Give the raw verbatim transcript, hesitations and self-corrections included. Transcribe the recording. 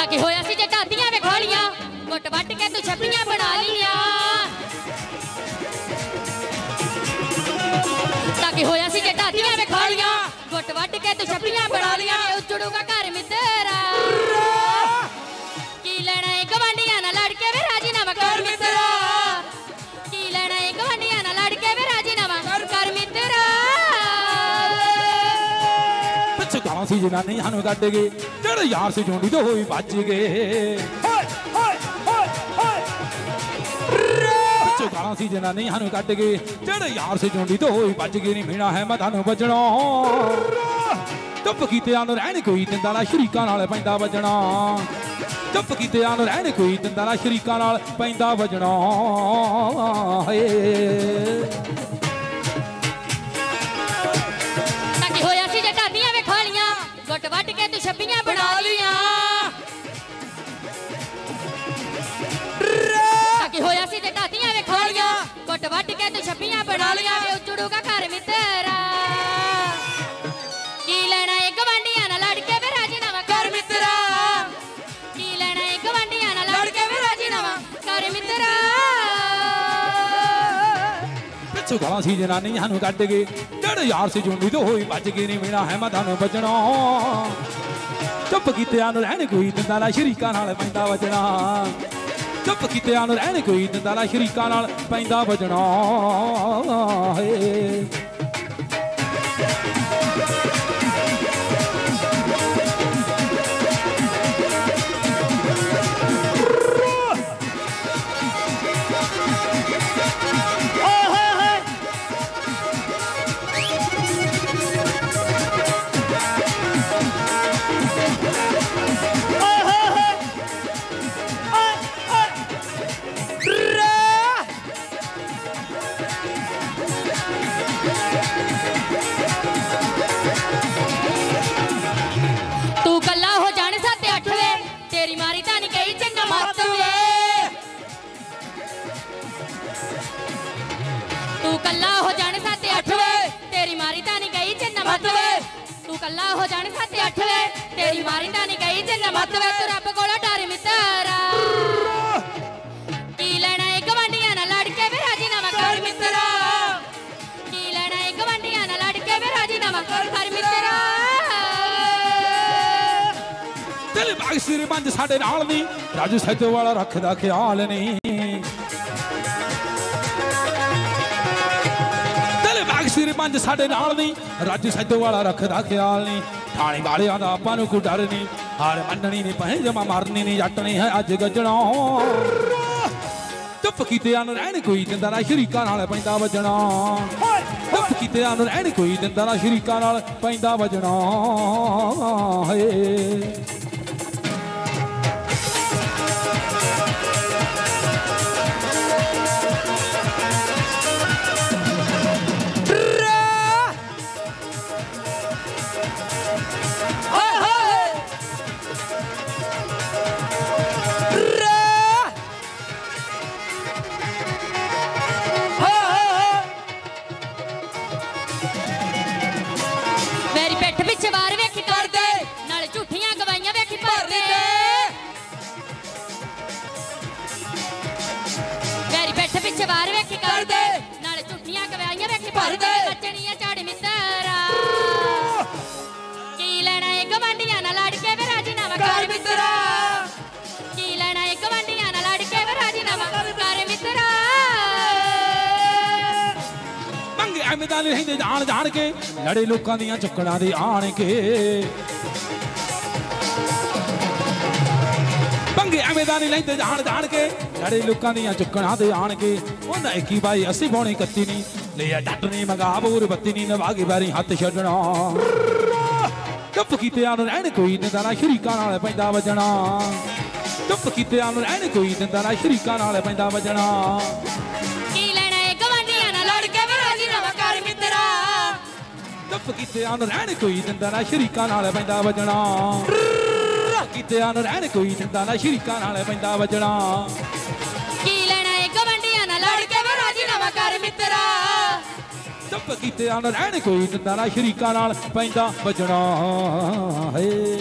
ताकि होया सी जे ढादियां विखालियां गुट वट के तू छप्पियां बना लिया ताकि होया सी जे ढादियां विखालियां गुट वट के तू छप्पियां बना लिया उजड़ूगा घर मित्रा की लेना है गवांडियां ना लड़ के वे राजीनामा कर मित्रा की लेना है गवांडियां ना लड़ के वे राजीनामा कर मित्रा पिछे गांव सी जनानी सानू कट गए जेड़े यार से जोड़ी तो होई बच गए पिछे गांव सी जनानी सानू कट गए जेड़े यार से जोड़ी तो होई बच गए नहीं मीना है मैं थानू बचना चुप कीतियां नूं रहण कोई दिंदा ना शरीकां नाल पैंदा वजना चुप कीतियां नूं रहण कोई दिंदा ना शरीकां नाल पैंदा वजना ताकि होया सी जे ढादियां विखालियां गुट वट के तू छप्पियां बना लिया ताकि होया सी जे ढादियां विखालियां गुट वट के तू छप्पियां बना लिया उजड़ूगा घर मित्रा की लेना है गवांडियां ना लड़ के वे राजीनामा कर मित्रा की लेना है गवांडियां ना लड़ के वे राजीनामा कर मित्रा पिछे गांव सी जनानी सानू कट गए जेड़े यार से जोड़ी तो होई बच गए नहीं मीना है मैं थानू बचना चुप कीतियां नूं रहण कोई दिंदा ना शरीकां नाल पैंदा वजना चुप कीतियां नूं रहण कोई दिंदा ना शरीकां नाल पैंदा वजना कल्ला हो जाने साते अठ वे तेरी मारी तानी गई जन्नत मत वे तू कल्ला हो जाने साते अठ वे तेरी मारी तानी गई जन्नत मत वे तू रब कोला डर मित्रा की लेना है गवांडियां ना लड़ के वे राजीनामा कर मित्रा की लेना है गवांडियां ना लड़ के वे राजीनामा कर मित्रा दिल बाग सिर बंज साडे नाल नी राजू सैतो वाला रखदा ख्याल नहीं सिर पंज साडे नाल नहीं राजू सैतो वाला रखदा ख्याल नहीं थाने वालियां दा आपां नूं कोई डर नहीं हार मननी नहीं पहे जमा मारनी नहीं जट नहीं है अज गजणा चुप कीतियां नूं रहण कोई दिंदा ना शरीकां नाल पैंदा वजना चुप कीतियां नूं रहण कोई दिंदा ना शरीकां नाल पैंदा वजना वार वेखी कर दे नाले झूठियां गवाइयां वेखी भर दे बचनियां झाड़ मित्रा की लेना है गवांडियां ना लड़ के वे राजीनामा कर मित्रा की लेना है गवांडियां ना लड़ के वे राजीनामा कर मित्रा मंगे एवें दा नहीं जान जान के लड़े लोकां दियां चुक्कणां दे आण के पंगे एवें दा नहीं लैंदे जान जान के लड़े लोकां दियां चुक्कणां दे आण के उन्हां इक्की बाई अस्सी पौने इकत्ती नहीं लिया डट नहीं मंगा बोर बत्ती नहीं नवागी बारी हथ छड्डना चुप कीतियां नूं रहण कोई दिंदा ना शरीकां नाल पैंदा वजना चुप कीतियां नूं रहण कोई दिंदा ना शरीकां नाल पैंदा वजना की लेना है गवांडियां ना लड़ के वे राजीनामा कर मित्रा चुप कीतियां नूं रहण कोई दिंदा ना शरीकां नाल पैंदा वजना कीतियां नूं रहण कोई दिंदा ना शरीकां नाल पैंदा वजना की लेना है गवांडियां ना लड़ के वे राजीनामा कर मित्रा चुप कीतियां नूं रहण कोई दिंदा ना शरीकां नाल पैंदा वजना है।